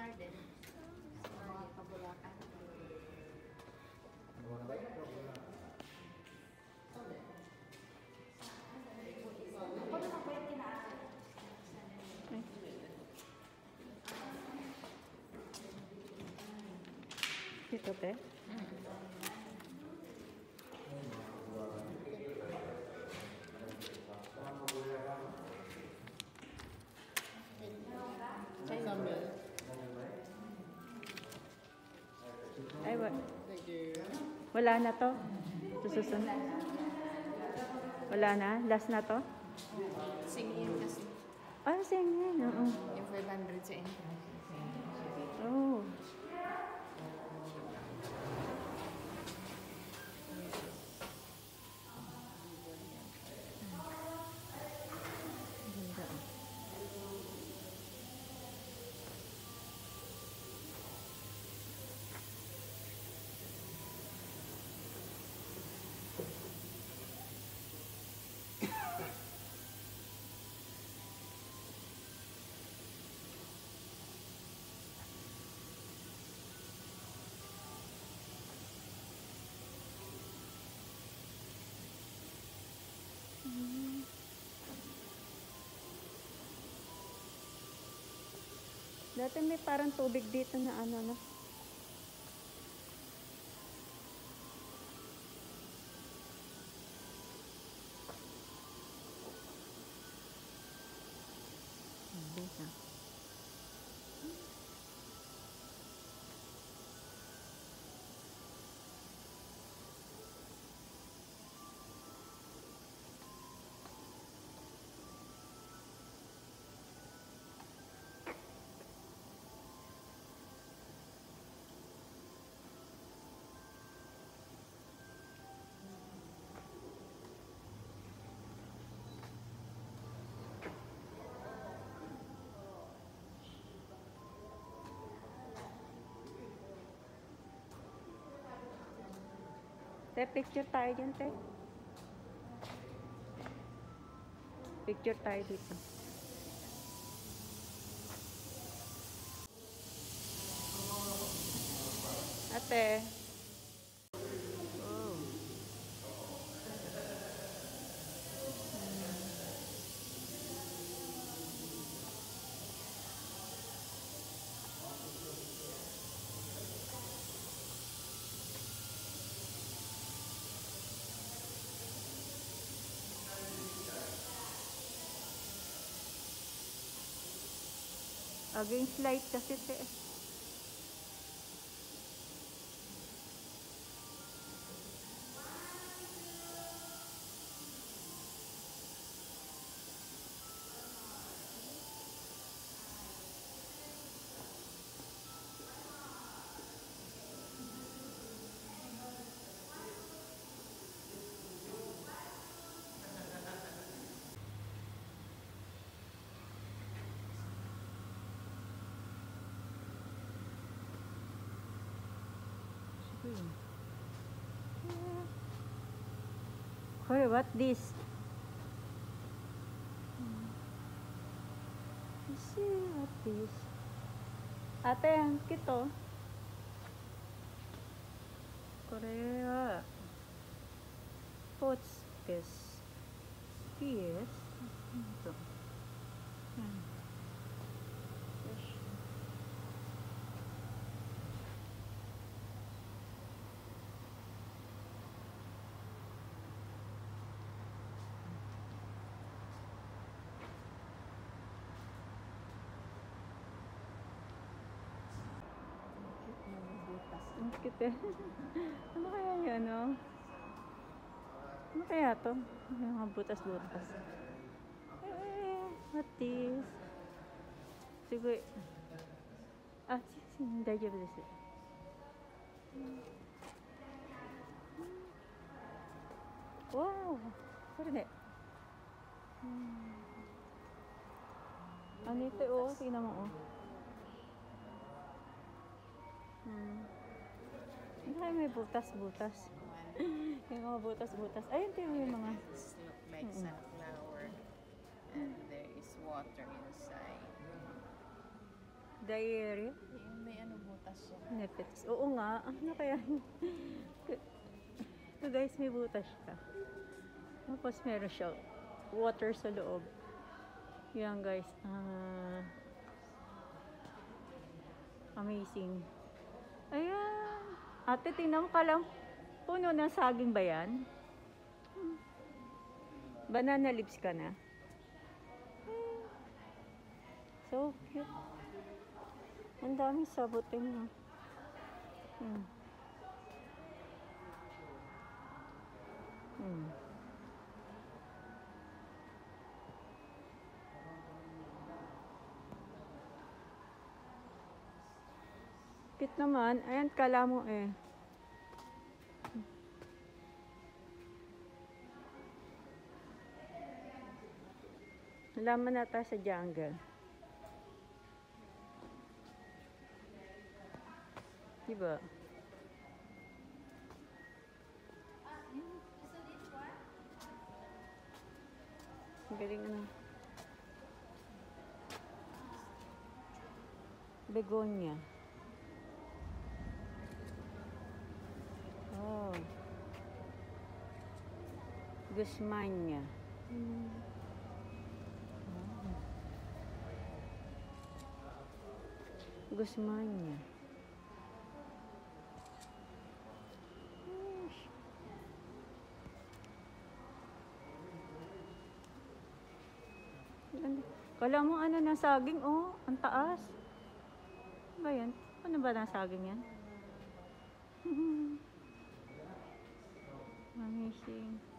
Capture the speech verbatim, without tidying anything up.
garden. Sa mga kabulakan. Ako naman po yung kinaan. Dito, te? Ay, wa wala na to. Susunod. Wala na? Last na to? Singin kasi. Ah, singin. Oo. Yung five hundred sa entrance. Oh. Ganda. Dati may parang tubig dito na ano, no? Dito. Te, picture tayo dyan, te. Picture tayo dito. Ate. Oh. Against light kasi, te. Hoy, what this? You see what this? Ate, ang kito. Korea. What's this? Yes. Ito. Hmm. Ang cute eh. Ano kaya yun, no? Ano kaya to? Yung mga butas-butas. Eh, what is? Siguro. Ah, daijoubu desu. Wow! Kore ne. Hmm. Ano ito, oh? Tingnan mo, oh. Hmm. Ano kaya may butas-butas? Yung mga butas-butas. Ayun, tingnan mo yung mga... This look like Mm-mm. sunflower. And there is water inside. Diary. Yung may ano butas siya. Nepets. Oo nga. Ano kaya? Ito guys, may butas siya. Tapos meron siya water sa loob. Yan guys. Ah, amazing. Ayan. Ate, tingnan mo ka lang. Puno ng saging ba yan? Hmm. Banana leaves ka na? Hmm. So cute. Ang daming sabutin mo. Hmm. Hmm. Cute naman. Ayan, kala mo eh. Laman na tayo sa jungle. Diba? Ang galing ano. Begonia. Oh. Guzmania. Hmm. Oh. Guzmania. Kala mo ano ng saging, oh, ang taas. Ano ba yan? Ano ba ng saging yan? Amazing.